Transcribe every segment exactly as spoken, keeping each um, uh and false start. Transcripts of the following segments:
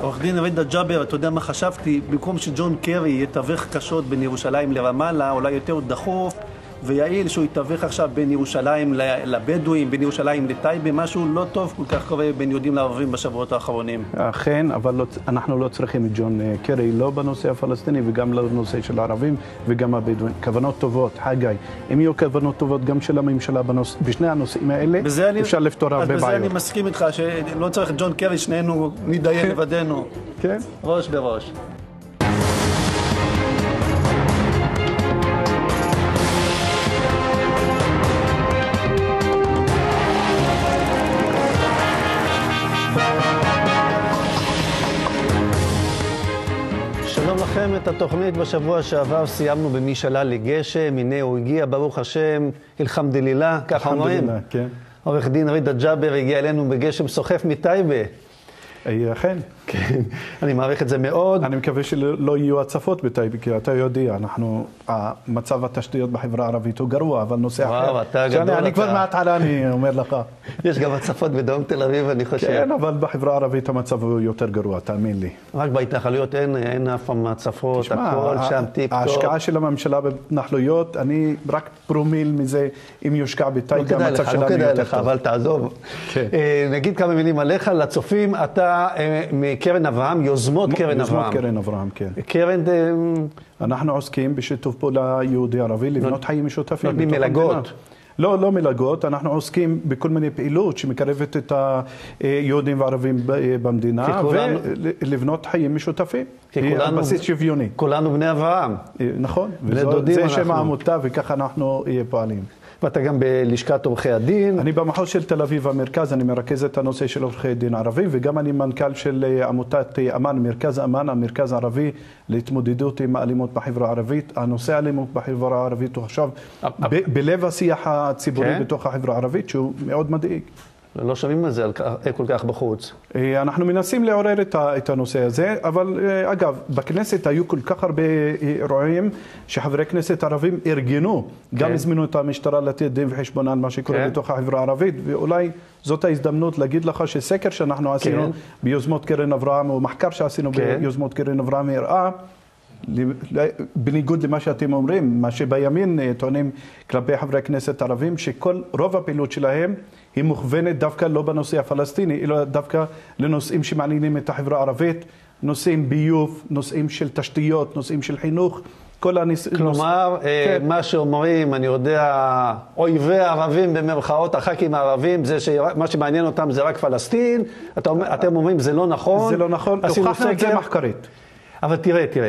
עורך דין רידה ג'אבר, אתה יודע מה חשבתי? במקום שג'ון קרי יתווך קשות בין ירושלים לרמאללה, אולי יותר דחוף ויעיל שהוא יתווך עכשיו בין ירושלים לבדואים, בין ירושלים לטייבה, משהו לא טוב כל כך קורה בין יהודים לערבים בשבועות האחרונים. אכן, אבל לא, אנחנו לא צריכים את ג'ון קרי, לא בנושא הפלסטיני וגם לא בנושא של הערבים וגם הבדואים. כוונות טובות, חגי, אם יהיו כוונות טובות גם של הממשלה בנוס, בשני הנושאים האלה, אפשר אני, לפתור הרבה בעיות. בזה אני מסכים איתך שלא צריך את ג'ון קרי, שנינו נתדיין לבדנו. כן. ראש בראש. שלום לכם, את התוכנית בשבוע שעבר סיימנו במשאלה לגשם, הנה הוא הגיע, ברוך השם, אלחמדולילlah, ככה אומרים. כן. עורך דין רידה ג'אבר הגיע אלינו בגשם סוחף מטייבה. אכן. כן, אני מעריך את זה מאוד. אני מקווה שלא יהיו הצפות בטייבה, כי אתה יודע, אנחנו, מצב התשתיות בחברה הערבית הוא גרוע, אבל נושא אחר. וואו, אתה גדול. אני כבר מההתחלה, אני אומר לך. יש גם הצפות בדרום תל אביב, אני חושב. כן, אבל בחברה הערבית המצב הוא יותר גרוע, תאמין לי. רק בהתנחלויות אין, אין אף פעם הצפות, הכל שם טיפ טוב. ההשקעה של הממשלה בהתנחלויות, אני רק פרומיל מזה, אם יושקע בטייבה, המצב שלנו יותר טוב. לא כדאי לך, אבל תעזוב. נגיד כמה מילים עליך, לצופים, אתה מקרן אברהם, יוזמות קרן אברהם. יוזמות קרן אברהם, כן. קרן... אנחנו עוסקים בשיתוף פעולה יהודי-ערבי, לבנות חיים משותפים. נותנים מלגות. לא, לא מלגות, אנחנו עוסקים בכל מיני פעילות שמקרבת את היהודים והערבים במדינה, ולבנות חיים משותפים. על בסיס שוויוני. כולנו בני אברהם. נכון, זה שם העמותה וככה אנחנו פועלים. ואתה גם בלשכת עורכי הדין. אני במחוז של תל אביב המרכז, אני מרכז את הנושא של עורכי דין ערבים, וגם אני מנכ"ל של עמותת אמן, מרכז אמן, המרכז הערבי להתמודדות עם האלימות בחברה הערבית. הנושא האלימות בחברה הערבית הוא עכשיו בלב השיח הציבורי בתוך החברה הערבית, שהוא מאוד מדאיג. לא שומעים על זה כל כך בחוץ. אנחנו מנסים לעורר את הנושא הזה, אבל אגב, בכנסת היו כל כך הרבה אירועים שחברי כנסת ערבים ארגנו, גם הזמינו את המשטרה לתת דין וחשבון על מה שקורה בתוך החברה הערבית, ואולי זאת ההזדמנות להגיד לך שסקר שאנחנו עשינו ביוזמות קרן אברהם, או מחקר שעשינו ביוזמות קרן אברהם, הראה, בניגוד למה שאתם אומרים, מה שבימין טוענים כלפי חברי כנסת ערבים, שכל רוב הפעילות שלהם היא מוכוונת דווקא לא בנושא הפלסטיני, אלא דווקא לנושאים שמעניינים את החברה הערבית, נושאים ביוב, נושאים של תשתיות, נושאים של חינוך, כל הנושאים. כלומר, מה שאומרים, אני יודע, אויבי הערבים במרכאות, הח"כים הערבים, זה שמה שמעניין אותם זה רק פלסטין, אתם אומרים זה לא נכון. זה לא נכון, הוכחנו את זה מחקרית. אבל תראה, תראה,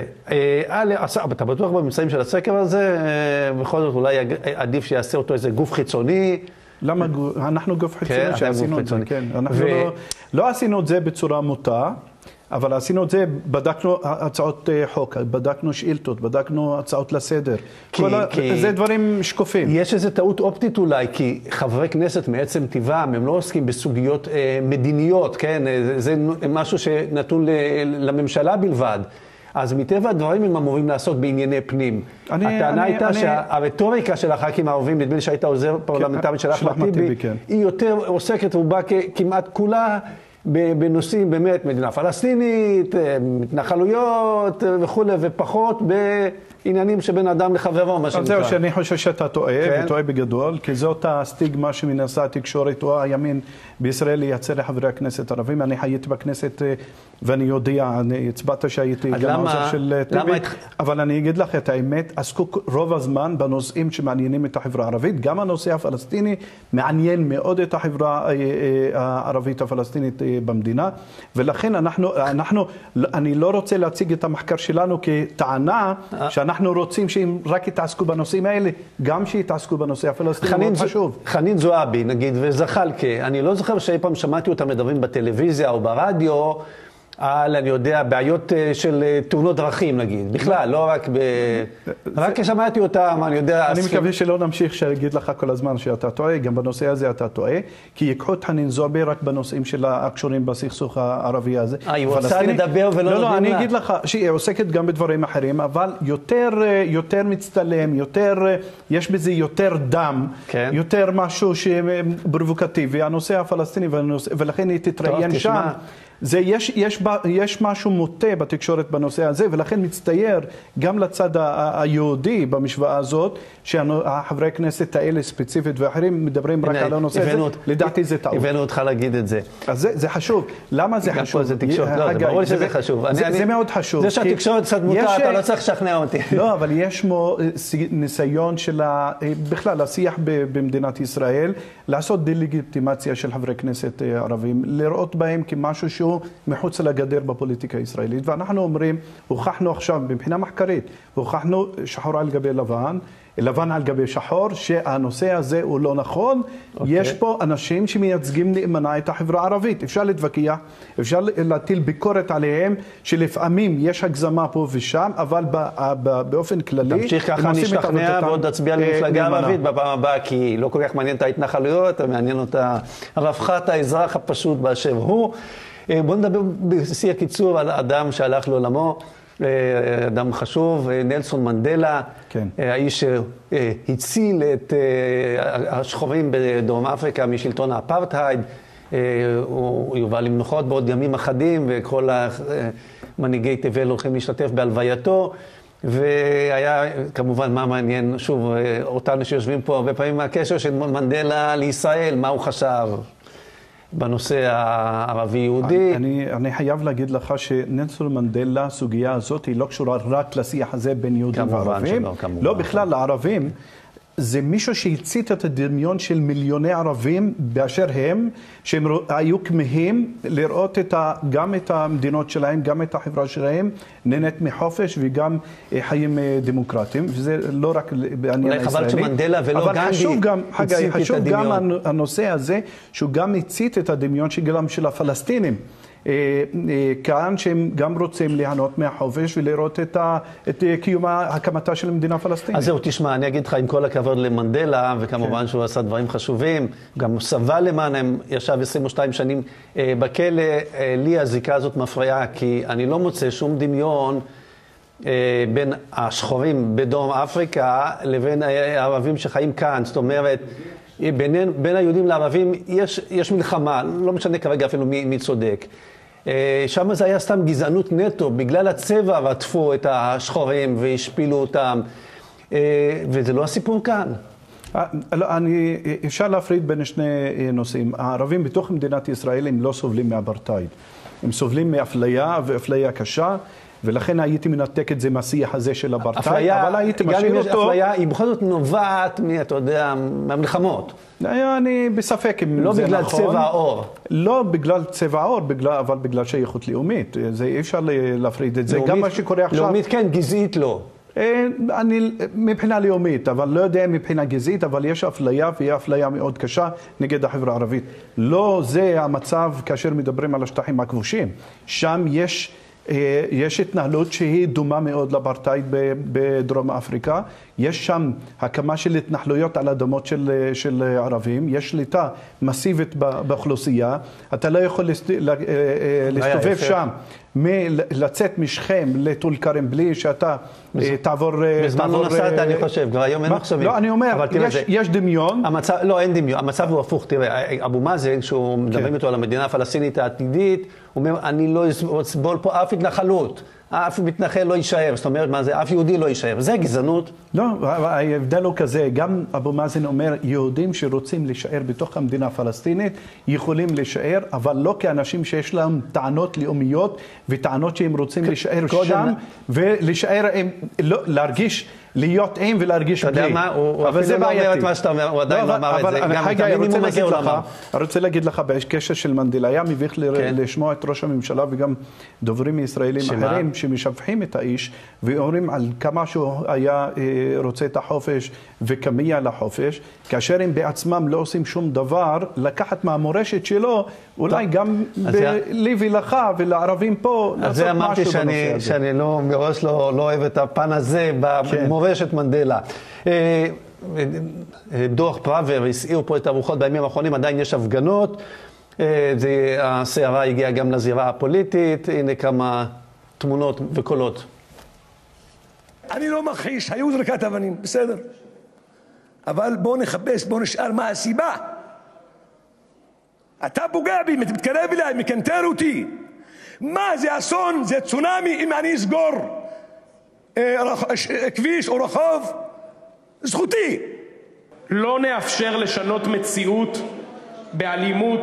אתה בטוח בממצאים של הסקר הזה, בכל זאת אולי עדיף שיעשה אותו איזה גוף חיצוני. למה? אנחנו גוף חיצוני שעשינו את זה, כן. אנחנו לא עשינו את זה בצורה מוטה, אבל עשינו את זה, בדקנו הצעות חוק, בדקנו שאילתות, בדקנו הצעות לסדר. זה דברים שקופים. יש איזו טעות אופטית אולי, כי חברי כנסת מעצם טבעם, הם לא עוסקים בסוגיות מדיניות, כן? זה משהו שנתון לממשלה בלבד. אז מטבע הדברים הם אמורים לעסוק בענייני פנים. הטענה הייתה שהרטוריקה של הח"כים הערבים, נדמה לי שהייתה עוזר פרלמנטרית של אחמד טיבי, היא יותר עוסקת רובה כמעט כולה בנושאים באמת, מדינה פלסטינית, מתנחלויות וכו', ופחות בעניינים שבין אדם לחברו, מה שנקרא. זהו, שאני חושב שאתה טועה, וטועה בגדול, כי זאת הסטיגמה שמנסה התקשורת או הימין בישראל לייצר לחברי הכנסת הערבים. אני חייתי בכנסת ואני יודע, אני הצבעת שהייתי גם העוזר של טיבי, אבל אני אגיד לך את האמת, עסקו רוב הזמן בנושאים שמעניינים את החברה הערבית, גם הנושא הפלסטיני מעניין מאוד את החברה הערבית הפלסטינית במדינה, ולכן אנחנו, אנחנו, אני לא רוצה להציג את המחקר שלנו כטענה שאנחנו רוצים שהם רק יתעסקו בנושאים האלה, גם שיתעסקו בנושא הפלסטיני, מאוד חשוב. חנין זועבי, נגיד, וזחאלקה, אני לא זוכר שאי פעם שמעתי אותם מדברים בטלוויזיה או ברדיו, על, אני יודע, בעיות של תאונות דרכים, נגיד. בכלל, לא רק ב... רק כשמעתי אותם, אני יודע... אני מקווה שלא נמשיך שאגיד לך כל הזמן שאתה טועה, גם בנושא הזה אתה טועה, כי ייקחו את חנין זועבי רק בנושאים שלה הקשורים בסכסוך הערבי הזה. אה, היא רוצה לדבר ולא נותנים לה. לא, לא, אני אגיד לך שהיא עוסקת גם בדברים אחרים, אבל יותר, יותר מצטלם, יותר, יש בזה יותר דם, יותר משהו שפרובוקטיבי, הנושא הפלסטיני, ולכן היא תתראיין שם. זה יש, יש, יש משהו מוטה בתקשורת בנושא הזה, ולכן מצטייר גם לצד היהודי במשוואה הזאת, שהחברי הכנסת האלה ספציפית ואחרים מדברים רק על הנושא הזה, לדעתי זה טעות. הבאנו אותך להגיד את זה. אז זה, זה חשוב. למה זה חשוב? זה תקשורת, לא, זה ברור שזה חשוב. זה, זה מאוד חשוב. זה שהתקשורת קצת מוטה, אתה לא צריך לשכנע אותי. לא, אבל יש מו ניסיון של בכלל השיח במדינת ישראל, לעשות דה-לגיטימציה של חברי כנסת ערבים, לראות בהם כמשהו שהוא מחוץ לגדר בפוליטיקה הישראלית. ואנחנו אומרים, הוכחנו עכשיו מבחינה מחקרית, הוכחנו שחור על גבי לבן, לבן על גבי שחור, שהנושא הזה הוא לא נכון. Okay. יש פה אנשים שמייצגים נאמנה את החברה הערבית. אפשר להתווכח, אפשר להטיל ביקורת עליהם, שלפעמים יש הגזמה פה ושם, אבל באופן כללי... תמשיך ככה נשתכנע ועוד תצביע למפלגה הערבית בפעם הבאה, כי לא כל כך מעניין את ההתנחלויות, מעניין אותה רווחת האזרח הפשוט באשר הוא. בואו נדבר בשיא הקיצור על אדם שהלך לעולמו. אדם חשוב, נלסון מנדלה, כן. האיש שהציל את השחורים בדרום אפריקה משלטון האפרטהייד, הוא יובא למנוחות בעוד ימים אחדים, וכל המנהיגי תבל הולכים להשתתף בהלווייתו, והיה כמובן מה מעניין, שוב, אותנו שיושבים פה הרבה פעמים מהקשר של מנדלה לישראל, מה הוא חשב בנושא הערבי-יהודי. אני, אני חייב להגיד לך שנלסון מנדלה, הסוגיה הזאת, היא לא קשורה רק לשיח הזה בין יהודים וערבים. שלא, כמובן. לא, בכלל, לערבים, זה מישהו שהצית את הדמיון של מיליוני ערבים באשר הם, שהם היו כמהים לראות את ה, גם את המדינות שלהם, גם את החברה שלהם, נהנית מחופש וגם חיים דמוקרטיים, וזה לא רק בעניין הישראלי. חבל שמנדלה ולא גנדי חשוב גם, חגי, חשוב גם הנושא הזה, שהוא גם הצית את הדמיון שגם של הפלסטינים. כאן שהם גם רוצים ליהנות מהחופש ולראות את, ה, את קיומה, הקמתה של מדינה פלסטינית. אז זהו, תשמע, אני אגיד לך עם כל הכבוד למנדלה, וכמובן כן. שהוא עשה דברים חשובים, גם הוא סבל למענם, ישב עשרים ושתיים שנים בכלא, לי הזיקה הזאת מפריעה, כי אני לא מוצא שום דמיון בין השחורים בדרום אפריקה לבין הערבים שחיים כאן, זאת אומרת, בין, בין היהודים לערבים יש, יש מלחמה, לא משנה כרגע אפילו מי, מי צודק. שם זה היה סתם גזענות נטו, בגלל הצבע רדפו את השחורים והשפילו אותם, וזה לא הסיפור כאן. אני, אפשר להפריד בין שני נושאים. הערבים בתוך מדינת ישראל הם לא סובלים מאפרטהייד. הם סובלים מאפליה ואפליה קשה, ולכן הייתי מנתק את זה מהשיח הזה של אפרטהייד, אבל הייתי משאיר אותו... אפליה היא בכל זאת נובעת, אתה יודע, מהמלחמות. אני בספק אם לא זה נכון. לא בגלל צבע העור. לא בגלל צבע העור, אבל בגלל שייכות לאומית. זה אי אפשר להפריד את זה. גם מה שקורה עכשיו... לאומית כן, גזעית לא. אני מבחינה לאומית, אבל לא יודע מבחינה גזעית, אבל יש אפליה, והיא אפליה מאוד קשה נגד החברה הערבית. לא זה המצב כאשר מדברים על השטחים הכבושים. שם יש... יש התנהלות שהיא דומה מאוד לאפרטהייד בדרום אפריקה. יש שם הקמה של התנחלויות על אדמות של, של ערבים. יש שליטה מסיבית באוכלוסייה. אתה לא יכול להסתובב שם, לצאת משכם לטול כרם בלי שאתה תעבור... בזמן לא נסעת, אני חושב, כבר היום אין מחשבים. לא, אני אומר, יש דמיון. לא, אין דמיון. המצב הוא הפוך. תראה, אבו מאזן, כשהוא מדברים איתו על המדינה הפלסטינית העתידית, הוא אומר, אני לא אסבול פה אף התנחלות. אף מתנחל לא יישאר. זאת אומרת, מה זה? אף יהודי לא יישאר. זה גזענות. לא, ההבדל הוא כזה. גם אבו מאזן אומר, יהודים שרוצים להישאר בתוך המדינה הפלסטינית, יכולים להישאר, אבל לא כאנשים שיש להם טענות לאומיות, וטענות שהם רוצים להישאר שם, ולהישאר, להרגיש... להיות עם ולהרגיש בלי. אתה יודע מה? הוא אפילו לא אומר את מה שאתה אומר, הוא עדיין לא אמר את זה. גם את המינימום הזה הוא לא אמר. אני רוצה להגיד לך, בקשר של מנדלה, היה מביך לשמוע את ראש הממשלה וגם דוברים ישראלים אחרים שמשבחים את האיש, ואומרים על כמה שהוא היה רוצה את החופש וכמיע לחופש, כאשר הם בעצמם לא עושים שום דבר, לקחת מהמורשת שלו, אולי גם לי ולך ולערבים פה, לעשות משהו בנושא הזה. אז זה אמרתי שאני מראש לא אוהב את הפן הזה במורשת מנדלה. דוח פראוור הסעיר פה את הרוחות בימים האחרונים, עדיין יש הפגנות, הסערה הגיעה גם לזירה הפוליטית, הנה כמה תמונות וקולות. אני לא מכחיש, היו זריקת אבנים, בסדר. אבל בואו נחפש, בואו נשאל מה הסיבה. אתה פוגע בי, מתקרב אליי, מקנטר אותי. מה זה אסון? זה צונאמי אם אני אסגור אה, רח, כביש או רחוב? זכותי. לא נאפשר לשנות מציאות באלימות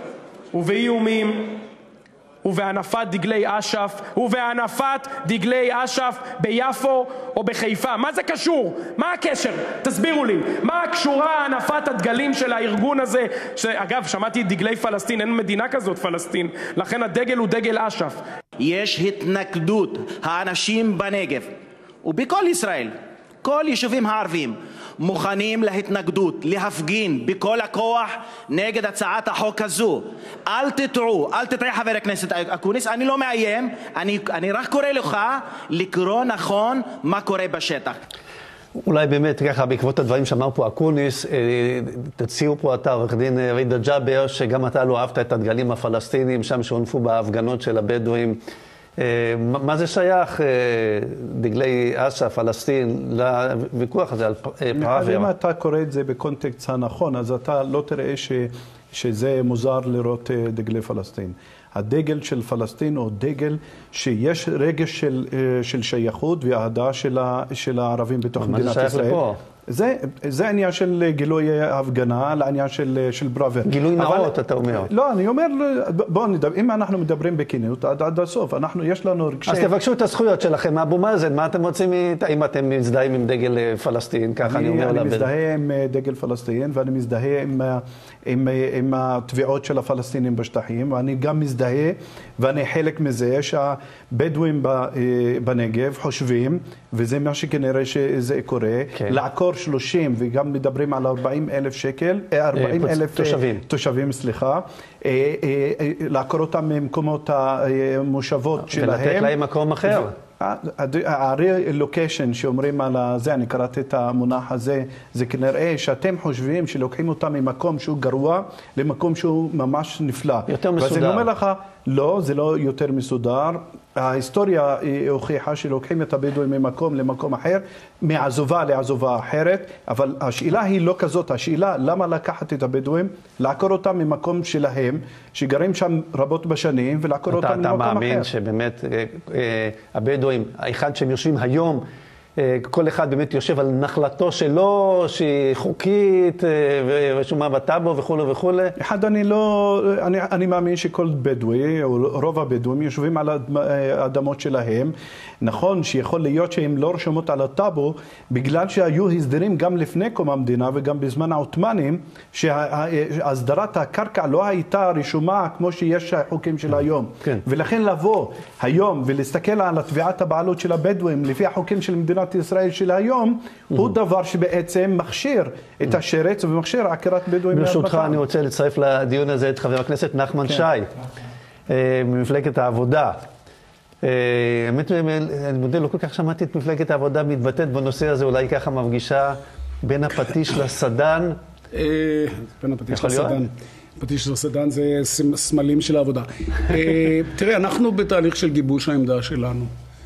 ובאיומים ובהנפת דגלי אש"ף ובהנפת דגלי אש"ף ביפו או בחיפה. מה זה קשור? מה הקשר? תסבירו לי. מה קשורה הנפת הדגלים של הארגון הזה? אגב, שמעתי דגלי פלסטין, אין מדינה כזאת פלסטין, לכן הדגל הוא דגל אש"ף. יש התנגדות. האנשים בנגב ובכל ישראל, כל יישובים הערביים, מוכנים להתנגדות, להפגין בכל הכוח נגד הצעת החוק הזו. אל תטעו, אל תטעה חבר הכנסת אקוניס, אני לא מאיים, אני, אני רק קורא לך לקרוא נכון מה קורה בשטח. אולי באמת ככה, בעקבות הדברים שאמר פה אקוניס, תציעו פה אתה, עורך דין רידה ג'אבר, שגם אתה לא אהבת את הדגלים הפלסטינים, שם שהונפו בהפגנות של הבדואים. מה זה שייך, דגלי אש"ף, פלסטין, לוויכוח הזה על פראוור? אם אתה קורא את זה בקונטקסט הנכון, אז אתה לא תראה ש, שזה מוזר לראות דגלי פלסטין. הדגל של פלסטין הוא דגל שיש רגש של, של שייכות ואהדה של, של הערבים בתוך מדינת ישראל. מה זה שייך לפה? זה, זה עניין של גילוי הפגנה, לעניין של, של פראוור. גילוי נאות, אתה אומר. לא, אני אומר, בואו נדבר, אם אנחנו מדברים בכנות, עד, עד הסוף, אנחנו, יש לנו רגשי... אז תבקשו את הזכויות שלכם, אבו מאזן, מה אתם רוצים, אם אתם מזדהים עם דגל פלסטין, ככה אני, אני אומר. אני מזדהה עם דגל פלסטין, ואני מזדהה עם, עם, עם התביעות של הפלסטינים בשטחים, ואני גם מזדהה, ואני חלק מזה שהבדואים בנגב חושבים, וזה מה שכנראה שזה קורה, כן. לעקור שלושים, וגם מדברים על ארבעים אלף שקל, ארבעים אלף תושבים, תושבים, סליחה, לעקור אותם ממקומות המושבות שלהם. ולתת להם מקום אחר. הרילוקיישן שאומרים על זה, אני קראתי את המונח הזה, זה כנראה שאתם חושבים שלוקחים אותם ממקום שהוא גרוע למקום שהוא ממש נפלא. יותר מסודר. ואז אני אומר לך, לא, זה לא יותר מסודר. ההיסטוריה הוכיחה שלוקחים את הבדואים ממקום למקום אחר, מעזובה לעזובה אחרת, אבל השאלה היא לא כזאת. השאלה, למה לקחת את הבדואים, לעקור אותם ממקום שלהם, שגרים שם רבות בשנים, ולעקור אותם ממקום אחר. אתה מאמין שבאמת הבדואים, האחד שהם יושבים היום, כל אחד באמת יושב על נחלתו שלו, שהיא חוקית, ורשומה בטאבו וכו' וכו'. אחד, אני לא, אני, אני מאמין שכל בדואי, או רוב הבדואים, יושבים על האדמות שלהם. נכון שיכול להיות שהם לא רשומות על הטאבו, בגלל שהיו הסדרים גם לפני קום המדינה וגם בזמן העות'מאנים, שהסדרת הקרקע לא הייתה רשומה כמו שיש החוקים של היום. כן. ולכן לבוא היום ולהסתכל על תביעת הבעלות של הבדואים לפי החוקים של מדינת ישראל של היום, הוא דבר שבעצם מכשיר את השרץ ומכשיר עקירת בדואים. ברשותך, אני רוצה לצרף לדיון הזה את חבר הכנסת נחמן שי, ממפלגת העבודה. האמת, אני מודה, לא כל כך שמעתי את מפלגת העבודה מתבטאת בנושא הזה, אולי ככה מפגישה בין הפטיש לסדן. בין הפטיש לסדן. פטיש לסדן זה סמלים של העבודה. תראה, אנחנו בתהליך של גיבוש העמדה שלנו.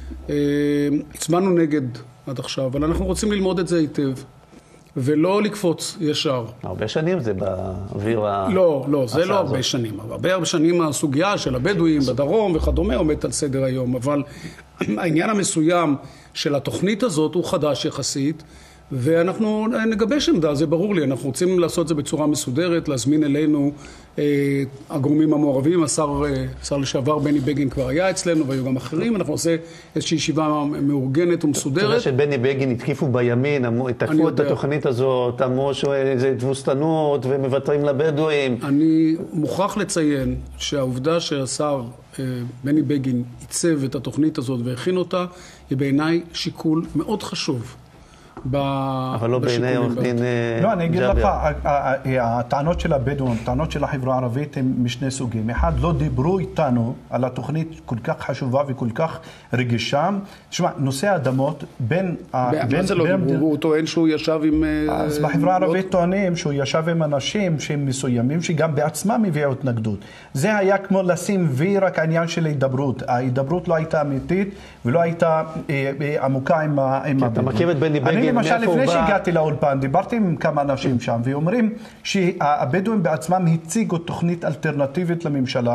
הצבענו נגד עד עכשיו, אבל אנחנו רוצים ללמוד את זה היטב, ולא לקפוץ ישר. הרבה שנים זה באוויר ה... לא, לא, זה לא הרבה שנים. הרבה הרבה שנים הסוגיה של הבדואים בדרום וכדומה עומדת על סדר היום, אבל העניין המסוים של התוכנית הזאת הוא חדש יחסית, ואנחנו נגבש עמדה, זה ברור לי, אנחנו רוצים לעשות את זה בצורה מסודרת, להזמין אלינו אה, הגורמים המעורבים, השר, אה, השר לשעבר בני בגין כבר היה אצלנו, והיו גם אחרים, אנחנו עושה איזושהי ישיבה מאורגנת ומסודרת. אתה יודע שבני בגין התקיפו בימין, התקפו את התוכנית הזאת, אמרו שזה תבוסתנות ומוותרים לבדואים. אני מוכרח לציין שהעובדה שהשר אה, בני בגין עיצב את התוכנית הזאת והכין אותה, היא בעיניי שיקול מאוד חשוב. אבל לא בעיני עורך דין ג'אבר. לא, אני אגיד לך, הטענות של הבדואים, הטענות של החברה הערבית הם משני סוגים. אחד, לא דיברו איתנו על התוכנית כל כך חשובה וכל כך רגישה. תשמע, נושא האדמות בין... מה זה לא דיברו? הוא טוען שהוא ישב עם... אז בחברה הערבית טוענים שהוא ישב עם אנשים שהם מסוימים, שגם בעצמם הביאו התנגדות. זה היה כמו לשים וי רק העניין של ההידברות. ההידברות לא הייתה אמיתית ולא הייתה עמוקה עם הבדואים. אתה מכיר את בני בגין? אני למשל לפני שהגעתי לאולפן, דיברתי עם כמה אנשים שם, ואומרים שהבדואים בעצמם הציגו תוכנית אלטרנטיבית לממשלה,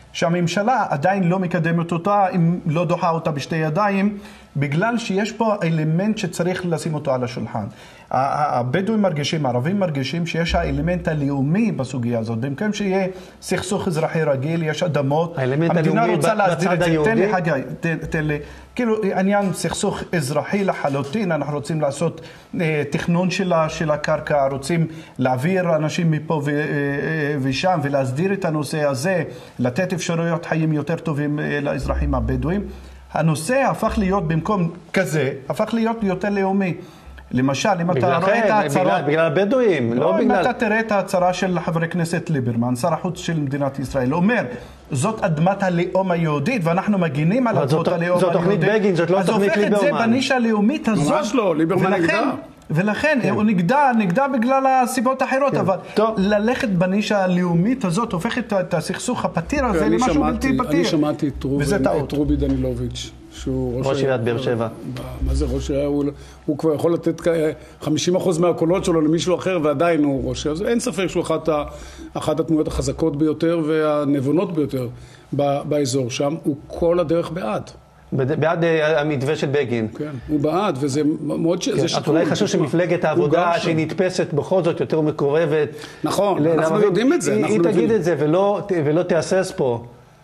שהממשלה עדיין לא מקדמת אותה, אם לא דוחה אותה בשתי ידיים, בגלל שיש פה אלמנט שצריך לשים אותו על השולחן. הבדואים מרגישים, הערבים מרגישים שיש האלמנט הלאומי בסוגיה הזאת. במקום שיהיה סכסוך אזרחי רגיל, יש אדמות, המדינה רוצה להסדיר את זה. תן לי חגי, תן לי. כאילו עניין סכסוך אזרחי לחלוטין, אנחנו רוצים לעשות אה, תכנון שלה, של הקרקע, רוצים להעביר אנשים מפה ו, אה, ושם ולהסדיר את הנושא הזה, לתת אפשרויות חיים יותר טובים אה, לאזרחים הבדואים. הנושא הפך להיות במקום כזה, הפך להיות יותר לאומי. למשל, אם אתה רואה את ההצהרה... בגלל הבדואים, לא בגלל... אם אתה תראה את ההצהרה של חבר הכנסת ליברמן, שר החוץ של מדינת ישראל, אומר, זאת אדמת הלאום היהודית, ואנחנו מגינים על אדמת הלאום היהודית. זאת תוכנית בגין, זאת לא תוכנית ליברמן. אז הופך את זה בנישה הלאומית הזאת. ממש לא, ליברמן נגדה. ולכן הוא נגדה, נגדה בגלל הסיבות האחרות, אבל ללכת בנישה הלאומית הזאת, הופך את הסכסוך הפתיר הזה למשהו בלתי פתיר. אני שמעתי את רובי דנילוביץ', שהוא ראש עיריית באר שבע. מה זה ראש עירייה? הוא כבר יכול לתת חמישים אחוז מהקולות שלו למישהו אחר, ועדיין הוא ראש עירייה. אין ספק שהוא אחת התמונות החזקות ביותר והנבונות ביותר באזור שם. הוא כל הדרך בעד. בעד המתווה של בגין. כן, הוא בעד, וזה מאוד... את אולי חשוב שמפלגת העבודה שהיא נתפסת בכל זאת יותר מקורבת. נכון, אנחנו יודעים את זה. היא תגיד את זה ולא תאסס פה.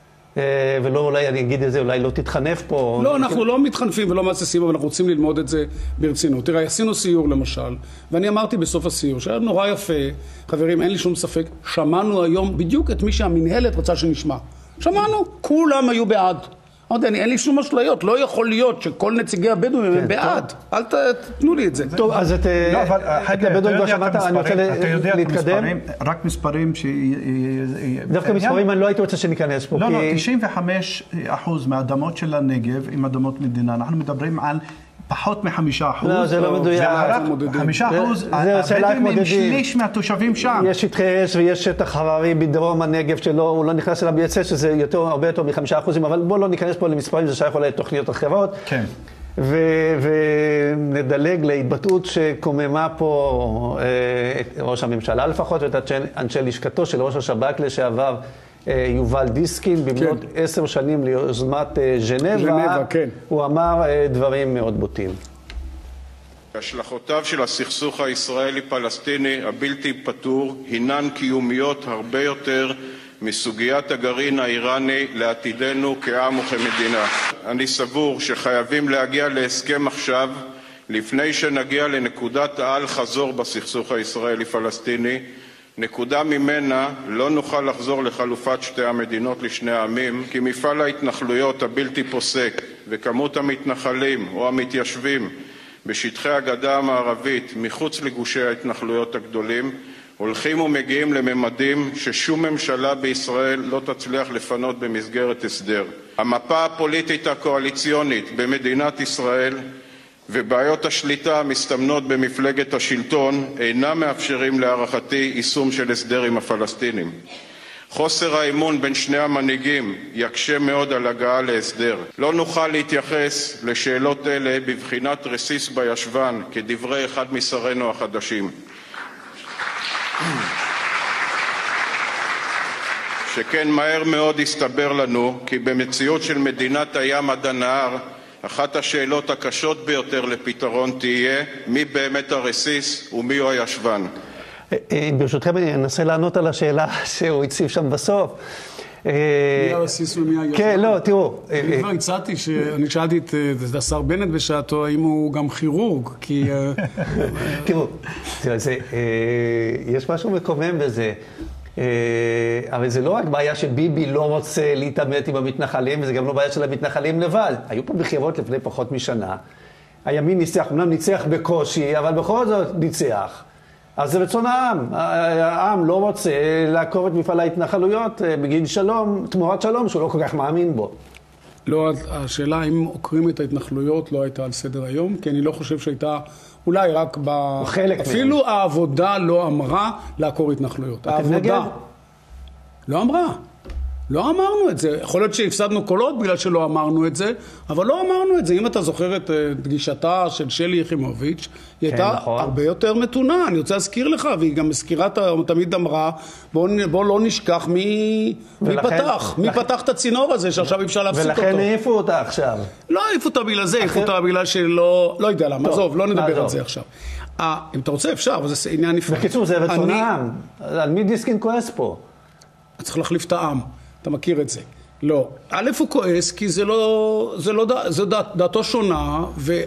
ולא אולי אני אגיד את זה, אולי לא תתחנף פה. לא, אנחנו לא מתחנפים ולא מעססים, אבל אנחנו רוצים ללמוד את זה ברצינות. תראה, עשינו סיור למשל, ואני אמרתי בסוף הסיור, שהיה נורא יפה, חברים, אין לי שום ספק, שמענו היום בדיוק את מי שהמנהלת רצה שנשמע. שמענו, כולם היו בעד. אמרתי, אין לי שום אשליות, לא יכול להיות שכל נציגי הבדואים הם בעד. אל תתנו לי את זה. טוב, אז את הבדואים כבר שמעת, אני רוצה להתקדם. רק מספרים ש... דווקא מספרים אני לא הייתי רוצה שניכנס פה. לא, לא, תשעים וחמישה אחוז מהאדמות של הנגב עם אדמות מדינה. אנחנו מדברים על פחות מחמישה אחוז. לא, זה לא מדויק. חמישה אחוז, הבדואים הם שליש מהתושבים שם. יש שטחי אש ויש שטח הררי בדרום הנגב שלו, הוא לא נכנס אליו ביצא, שזה יותר, הרבה יותר מחמישה אחוזים, אבל בואו לא ניכנס פה למספרים, זה שייך אולי לתוכניות אחרות. כן. ונדלג להתבטאות שקוממה פה את ראש הממשלה לפחות, ואת אנשי לשכתו של ראש השב"כ לשעבר, יובל דיסקין, במלאת עשר שנים ליוזמת ז'נבה, הוא אמר דברים מאוד בוטים. השלכותיו של הסכסוך הישראלי-פלסטיני הבלתי פתור הינן קיומיות הרבה יותר מסוגיית הגרעין האיראני לעתידנו כעם וכמדינה. אני סבור שחייבים להגיע להסכם עכשיו, לפני שנגיע לנקודת העל חזור בסכסוך הישראלי-פלסטיני, נקודה ממנה לא נוכל לחזור לחלופת שתי המדינות לשני העמים, כי מפעל ההתנחלויות הבלתי פוסק וכמות המתנחלים או המתיישבים בשטחי הגדה המערבית מחוץ לגושי ההתנחלויות הגדולים הולכים ומגיעים לממדים ששום ממשלה בישראל לא תצליח לפנות במסגרת הסדר. המפה הפוליטית הקואליציונית במדינת ישראל ובעיות השליטה המסתמנות במפלגת השלטון אינם מאפשרים להערכתי יישום של הסדר עם הפלסטינים. חוסר האמון בין שני המנהיגים יקשה מאוד על הגעה להסדר. לא נוכל להתייחס לשאלות אלה בבחינת רסיס בישבן, כדברי אחד משרינו החדשים. שכן מהר מאוד הסתבר לנו כי במציאות של מדינת הים עד הנהר, אחת השאלות הקשות ביותר לפתרון תהיה מי באמת הרסיס ומי הוא הישבן. ברשותכם אני אנסה לענות על השאלה שהוא הציב שם בסוף. מי הרסיס ומי הישבן? כן, לא, תראו. אני כבר הצעתי שאני שאלתי את השר בנט בשעתו, האם הוא גם כירורג, כי... תראו, יש משהו מקומם בזה. אבל זה לא רק בעיה שביבי לא רוצה להתעמת עם המתנחלים, וזה גם לא בעיה של המתנחלים לבד. היו פה בחירות לפני פחות משנה. הימין ניצח, אמנם ניצח בקושי, אבל בכל זאת ניצח. אז זה רצון העם. העם לא רוצה לעקוב את מפעל ההתנחלויות בגין שלום, תמורת שלום, שהוא לא כל כך מאמין בו. לא, השאלה אם עוקרים את ההתנחלויות לא הייתה על סדר היום, כי אני לא חושב שהייתה... אולי רק ב... אפילו מהם. העבודה לא אמרה לעקור התנחלויות. העבודה נגד? לא אמרה. לא אמרנו את זה. יכול להיות שהפסדנו קולות בגלל שלא אמרנו את זה, אבל לא אמרנו את זה. אם אתה זוכר את פגישתה של שלי יחימוביץ', היא הייתה נכון. הרבה יותר מתונה. אני רוצה להזכיר לך, והיא גם מזכירה, תמיד אמרה, בוא, בוא לא נשכח מי, ולכן, מי פתח, לכן, מי פתח את הצינור הזה שעכשיו אפשר להפסיק אותו. ולכן העיפו אותה עכשיו. לא העיפו אותה בגלל זה, העיפו אותה בגלל שלא, לא יודע למה, עזוב, לא נדבר על זה עכשיו. אם אתה רוצה אפשר, אבל זה עניין נפרד. בקיצור, זה רצון העם. על מי דיסקין כועס פה? צריך להחליף את העם. אתה מכיר את זה. לא. א' הוא כועס כי זה לא, זה לא, זה דעת, דעתו שונה, ו,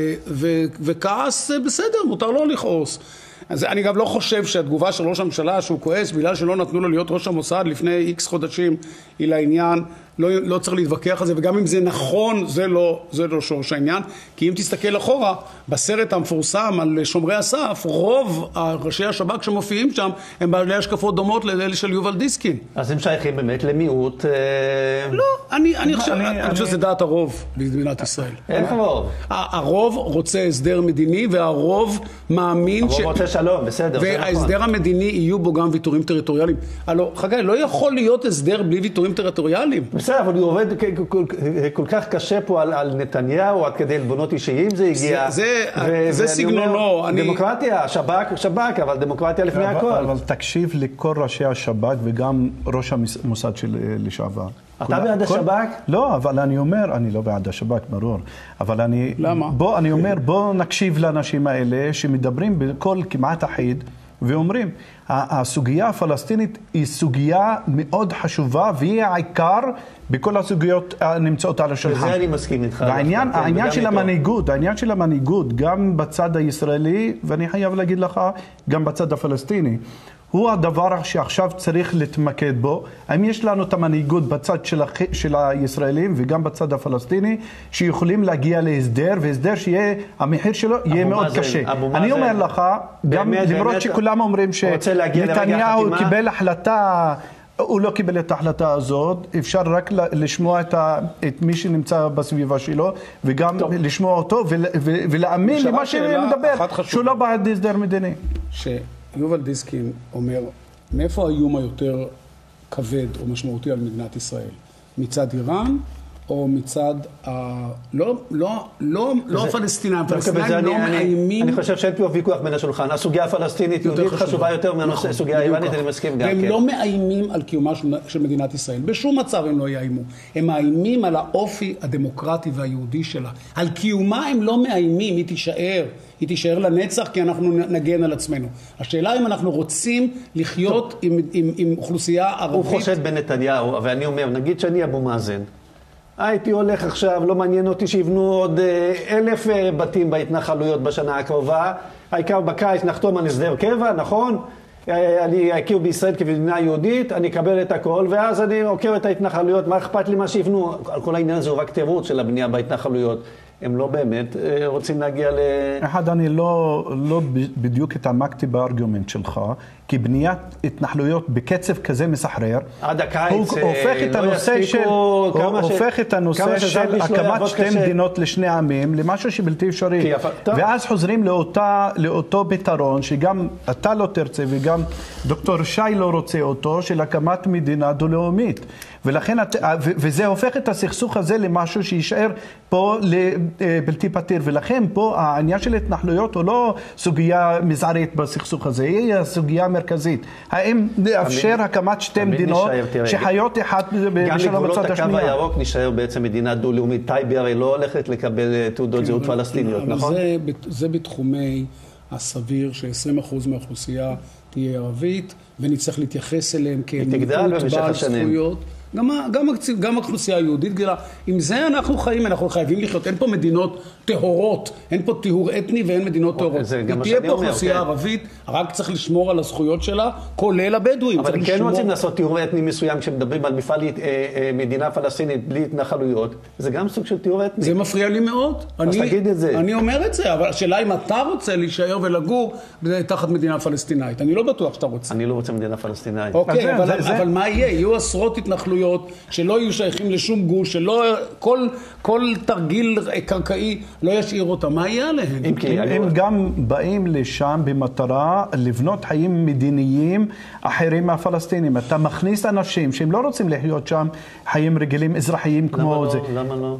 ו, וכעס בסדר, מותר לו לכעוס. אז אני גם לא חושב שהתגובה של ראש הממשלה שהוא כועס בגלל שלא נתנו לו להיות ראש המוסד לפני איקס חודשים היא לעניין, לא, לא צריך להתווכח על זה, וגם אם זה נכון, זה לא, זה לא שורש העניין, כי אם תסתכל אחורה, בסרט המפורסם על שומרי הסף, רוב ראשי השב"כ שמופיעים שם, הם בעלי השקפות דומות לאלה של יובל דיסקין. אז הם שייכים באמת למיעוט... לא, אני, אני חושב, אני חושב שזה דעת הרוב במדינת ישראל. איך הרוב? הרוב רוצה הסדר מדיני, והרוב מאמין הרוב רוצה שלום, בסדר, זה נכון. וההסדר המדיני יהיו בו גם ויתורים טריטוריאליים. הלוא, חגי, לא יכול להיות הסדר בלי ויתורים טריטוריאליים. בסדר, אבל הוא עובד כל כך קשה פה על נתניהו, עד כדי לבונות אישיים זה הגיע. זה סגנונו. דמוקרטיה, שב"כ, אבל דמוקרטיה לפני הכל. אבל תקשיב לכל ראשי השב"כ וגם ראש המוסד של לשעבר. אתה בעד השב"כ? לא, אבל אני אומר, אני לא בעד השב"כ, ברור. אבל אני... למה? בוא, אני אומר, בוא נקשיב לאנשים האלה שמדברים בכל כמעט אחיד, ואומרים, הסוגיה הפלסטינית היא סוגיה מאוד חשובה, והיא העיקר בכל הסוגיות הנמצאות על השולחן. וזה אני מסכים איתך. והעניין, העניין של המנהיגות, העניין של המנהיגות, גם בצד הישראלי, ואני חייב להגיד לך, גם בצד הפלסטיני, הוא הדבר שעכשיו צריך להתמקד בו. האם יש לנו את המנהיגות בצד של, הח... של הישראלים וגם בצד הפלסטיני שיכולים להגיע להסדר, והסדר שיהיה, המחיר שלו יהיה מאוד מאזן, קשה. אני אומר לך, גם באמת, למרות באמת, שכולם אומרים שנתניהו קיבל החלטה, הוא לא קיבל את ההחלטה הזאת, אפשר רק לשמוע את, ה... את מי שנמצא בסביבה שלו, וגם טוב. לשמוע אותו ול... ו... ולהאמין למה שמדבר, שהוא לא בעד הסדר מדיני. ש... יובל דיסקין אומר, מאיפה האיום היותר כבד או משמעותי על מדינת ישראל? מצד איראן או מצד ה... לא, לא, לא, לא הפלסטינאים, הפלסטינאים לא מאיימים... אני חושב שאין פה ויכוח בין השולחן. הסוגיה הפלסטינית יהודית חשובה יותר מהסוגיה האיראנית, אני מסכים גם. והם לא מאיימים על קיומה של מדינת ישראל. בשום מצב הם לא יאיימו. הם מאיימים על האופי הדמוקרטי והיהודי שלה. על קיומה הם לא מאיימים, היא תישאר. היא תישאר לנצח כי אנחנו נגן על עצמנו. השאלה אם אנחנו רוצים לחיות עם, עם, עם אוכלוסייה ערבית... הוא חושד בנתניהו, אבל אני אומר, נגיד שאני אבו מאזן, הייתי הולך עכשיו, לא מעניין אותי שיבנו עוד אלף בתים בהתנחלויות בשנה הקרובה, העיקר בקיץ נחתום על הסדר קבע, נכון? אני אכיר בישראל כמדינה יהודית, אני אקבל את הכל, ואז אני עוקר את ההתנחלויות, מה אכפת לי מה שיבנו? על כל העניין הזה הוא רק תירוץ של הבנייה בהתנחלויות. הם לא באמת רוצים להגיע ל... אחד, אני לא, לא בדיוק התעמקתי בארגומנט שלך, כי בניית התנחלויות בקצב כזה מסחרר, עד הקיץ הוא הופך את הנושא של, הוא הופך את הנושא של הקמת שתי מדינות לשני עמים, למשהו שבלתי אפשרי. ואז חוזרים לאותה, לאותו פתרון, שגם אתה לא תרצה וגם דוקטור שי לא רוצה אותו, של הקמת מדינה דו-לאומית. ולכן, וזה הופך את הסכסוך הזה למשהו שישאר פה לבלתי פתיר, ולכן פה העניין של התנחלויות הוא לא סוגיה מזערית בסכסוך הזה, היא הסוגיה המרכזית. האם נאפשר הקמת שתי מדינות שחיות אחת בשלום בצד השנייה? גם לגבולות הקו הירוק נשאר בעצם מדינה דו-לאומית. טייבה הרי לא הולכת לקבל תעודות זהות פלסטיניות, נכון? זה בתחומי הסביר ש-עשרים אחוז מהאוכלוסייה תהיה ערבית, ונצטרך להתייחס אליהם כמיעוט בעל זכויות. גם, גם, גם האוכלוסייה היהודית גדלה. עם זה אנחנו חיים, אנחנו חייבים לחיות. אין פה מדינות טהורות, אין פה טיהור אתני ואין מדינות טהורות. תהיה פה אוכלוסייה ערבית, רק צריך לשמור על הזכויות שלה, כולל הבדואים. אבל כן לשמור... רוצים לעשות טיהור אתני מסוים, כשמדברים על מפעל אה, אה, מדינה פלסטינית בלי התנחלויות, זה גם סוג של טיהור אתני. זה מפריע לי מאוד. אז אני, תגיד את זה. אני אומר את זה, אבל השאלה אם אתה רוצה להישאר ולגור תחת מדינה פלסטינאית. אני לא בטוח שאתה רוצה. אני לא רוצה מדינה פלסטינאית. אוקיי, אבל, זה, אבל זה... מה יהיה? יהיו עשרות התנחלויות התנחלויות, שלא יהיו שייכים לשום גוש, שלא כל, כל תרגיל קרקעי לא ישאיר אותם. מה יהיה עליהם? הם גם באים לשם במטרה לבנות חיים מדיניים אחרים מהפלסטינים. אתה מכניס אנשים שהם לא רוצים לחיות שם חיים רגילים, אזרחיים כמו זה. למה לא?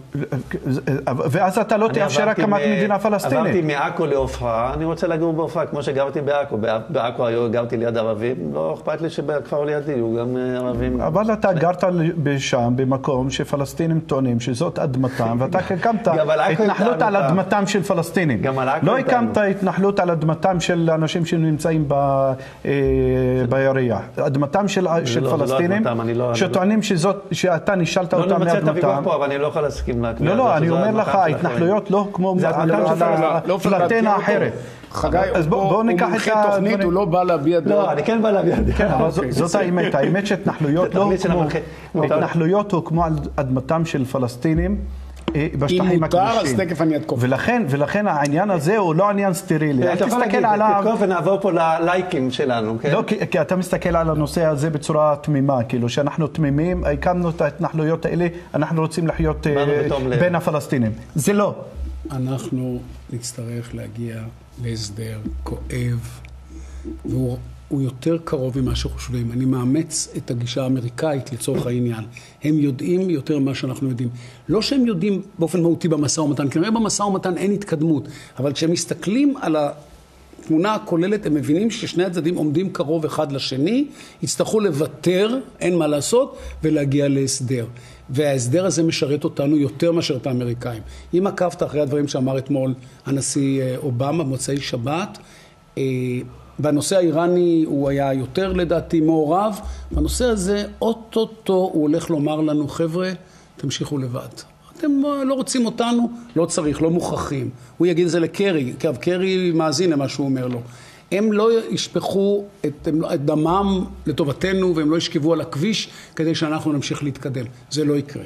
ואז אתה לא תאפשר הקמת מדינה פלסטינית. עברתי מעכו לעופרה, אני רוצה לגור בעופרה, כמו שגרתי בעכו. בעכו גרתי ליד ערבים, לא אכפת לי שבכפר לידי הוא גם ערבים. אבל אתה גרת שם במקום שפלסטינים טוענים שזאת אדמתם, ואתה הקמת התנחלות על אדמתם של פלסטינים. לא הקמת התנחלות על אדמתם של אנשים שנמצאים ביריע. אדמתם של פלסטינים, שטוענים שאתה נשאלת אותם מאדמתם. לא נמצא את הוויכוח פה, אבל אני לא יכול להסכים להקביע. לא, לא, אני אומר לך, ההתנחלויות לא כמו פלטנה אחרת. חגי, הוא מומחה תוכנית, הוא לא בא להביע דעה. לא, אני כן בא להביע דעה. זאת האמת, האמת שהתנחלויות לא כמו, התנחלויות הוא כמו על אדמתם של פלסטינים בשטחים הכבושים. אם מותר, אז תכף אני אתקוף. ולכן, ולכן העניין הזה הוא לא עניין סטרילי. אל תסתכל עליו. תתקוף ונעבור פה ללייקים שלנו, כן? לא, כי אתה מסתכל על הנושא הזה בצורה תמימה, כאילו שאנחנו תמימים, הקמנו את ההתנחלויות האלה, אנחנו רוצים לחיות בין הפלסטינים. זה לא. אנחנו נצטרך להגיע להסדר כואב, והוא הוא יותר קרוב ממה שחושבים. אני מאמץ את הגישה האמריקאית לצורך העניין. הם יודעים יותר ממה שאנחנו יודעים. לא שהם יודעים באופן מהותי במשא ומתן, כנראה במשא ומתן אין התקדמות, אבל כשהם מסתכלים על התמונה הכוללת, הם מבינים ששני הצדדים עומדים קרוב אחד לשני, יצטרכו לוותר, אין מה לעשות, ולהגיע להסדר. וההסדר הזה משרת אותנו יותר מאשר את האמריקאים. אם עקבת אחרי הדברים שאמר אתמול הנשיא אובמה במוצאי שבת, בנושא האיראני הוא היה יותר לדעתי מעורב, בנושא הזה אוטוטו הוא הולך לומר לנו, חבר'ה, תמשיכו לבד. אתם לא רוצים אותנו, לא צריך, לא מוכרחים. הוא יגיד את זה לקרי, כי קרי מאזין למה שהוא אומר לו. הם לא ישפכו את, את דמם לטובתנו, והם לא ישכבו על הכביש כדי שאנחנו נמשיך להתקדם. זה לא יקרה.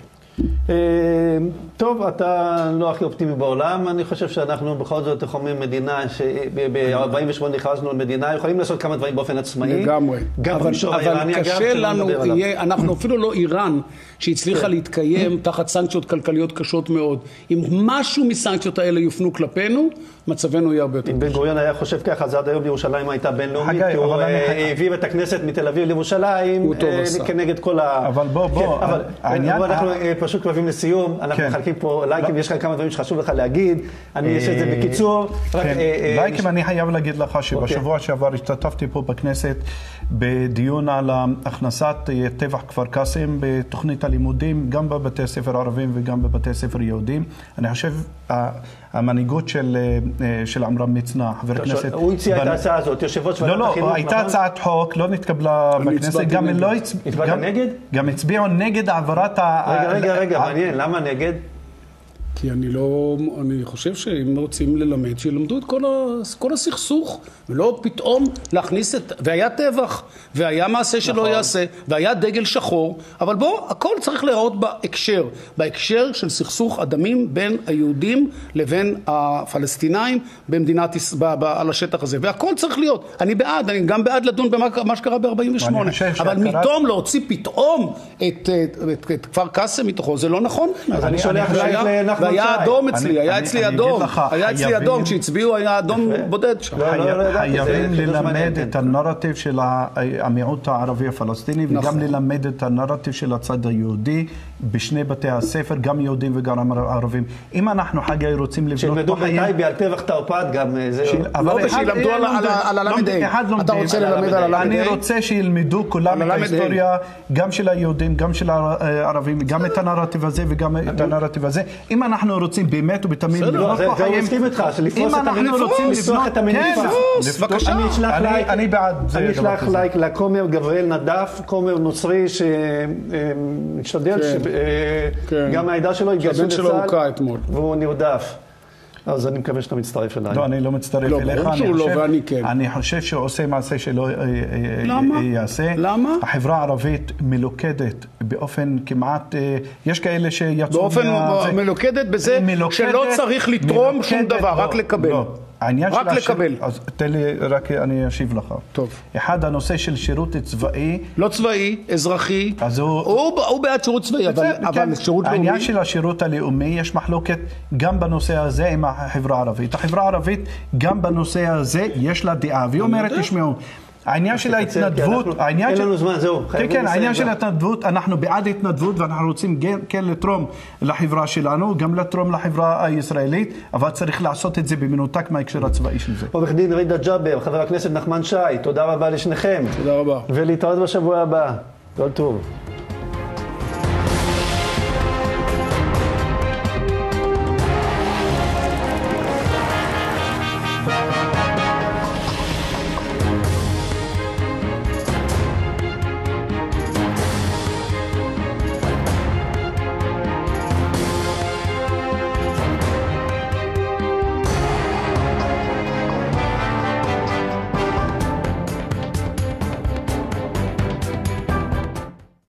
טוב, אתה לא הכי אופטימי בעולם. אני חושב שאנחנו בכל זאת תחומים מדינה שב-ארבעים ושמונה הכרזנו על מדינה, יכולים לעשות כמה דברים באופן עצמאי. לגמרי. גם במישור האיראני, אגב, קשה לנו, אנחנו אפילו לא איראן שהצליחה להתקיים תחת סנקציות כלכליות קשות מאוד. אם משהו מסנקציות האלה יופנו כלפינו, מצבנו יהיה הרבה יותר. אם בן גוריון היה חושב ככה, אז עד היום ירושלים הייתה בינלאומית, כי הוא העביר את הכנסת מתל אביב לירושלים כנגד כל ה... אבל בוא, בוא, העניין... פשוט קרבים לסיום, אנחנו מחלקים פה לייקים, יש לך כמה דברים שחשוב לך להגיד, אני אעשה את זה בקיצור. לייקים, אני חייב להגיד לך שבשבוע שעבר השתתפתי פה בכנסת בדיון על הכנסת טבח כפר קאסם בתוכנית הלימודים, גם בבתי הספר הערבים וגם בבתי הספר יהודים. אני חושב המנהיגות של של עמרם מצנע, חבר הכנסת... הוא הציע את ההצעה הזאת, יושב ראש ועדת החינוך. לא, לא, הייתה הצעת חוק, לא נתקבלה בכנסת, גם לא... הצבעת נגד? גם הצביעו נגד העברת ה... רגע, רגע, רגע, מעניין, למה נגד? כי אני לא, אני חושב שאם רוצים ללמד, שילמדו את כל, ה, כל הסכסוך, ולא פתאום להכניס את, והיה טבח, והיה מעשה שלא נכון. יעשה, והיה דגל שחור, אבל בוא, הכל צריך לראות בהקשר, בהקשר של סכסוך הדמים בין היהודים לבין הפלסטינאים במדינת, ב, ב, על השטח הזה, והכל צריך להיות. אני בעד, אני גם בעד לדון במה שקרה ב-ארבעים ושמונה, אבל מתום להוציא פתאום את, את, את, את כפר קאסם מתוכו, זה לא נכון. אז אני שולח לנחמן והיה אדום אצלי, היה אצלי אדום, היה אצלי אדום, כשהצביעו היה אדום בודד שם. חייבים ללמד את הנרטיב של המיעוט הערבי הפלסטיני, וגם ללמד את הנרטיב של הצד היהודי בשני בתי הספר, גם יהודים וגם ערבים. אם אנחנו חגי רוצים לבנות שילמדו בטייבה על טבח תרפ"ט גם זה... לא, ושילמדו על הלמד A. אתה רוצה ללמד על הלמד A? אני רוצה שילמדו כולם את ההיסטוריה, גם של היהודים, גם של הערבים, גם את הנרטיב הזה וגם את הנרטיב הזה. אם אנחנו רוצים באמת ובתמיד לבנות פה חיים... זה מסכים איתך, שלפרוס את המניפה. לפתוח את המניפה. בבקשה. אני בעד. אני אשלח לייק לכומר גבריאל נדף, כומר נוצרי שמשתדל שגם העדה שלו התגייסו לצה"ל, והוא נרדף. אז אני מקווה שאתה מצטרף אליי. לא, אני לא מצטרף אליך. לא, שהוא לא ואני כן. אני חושב שהוא עושה מעשה שלא יעשה. למה? החברה הערבית מלוכדת באופן כמעט... יש כאלה שיצאו... באופן מלוכדת בזה שלא צריך לתרום שום דבר, רק לקבל. רק לקבל. אז תן לי, רק אני אשיב לך. טוב. אחד, הנושא של שירות צבאי. לא צבאי, אזרחי. אז הוא... הוא, הוא בעד שירות צבאי, אבל, אבל שירות לאומי. העניין של השירות הלאומי, יש מחלוקת גם בנושא הזה עם החברה הערבית. החברה הערבית, גם בנושא הזה, יש לה דעה. והיא אומרת, תשמעו, העניין של ההתנדבות, אין לנו זמן, זהו. כן, כן, העניין של ההתנדבות, אנחנו בעד התנדבות ואנחנו רוצים כן לתרום לחברה שלנו, גם לתרום לחברה הישראלית, אבל צריך לעשות את זה במנותק מההקשר הצבאי של זה. עורך דין רידה ג'אבר, חבר הכנסת נחמן שי, תודה רבה לשניכם. תודה רבה. ולהתראות בשבוע הבא. כל טוב.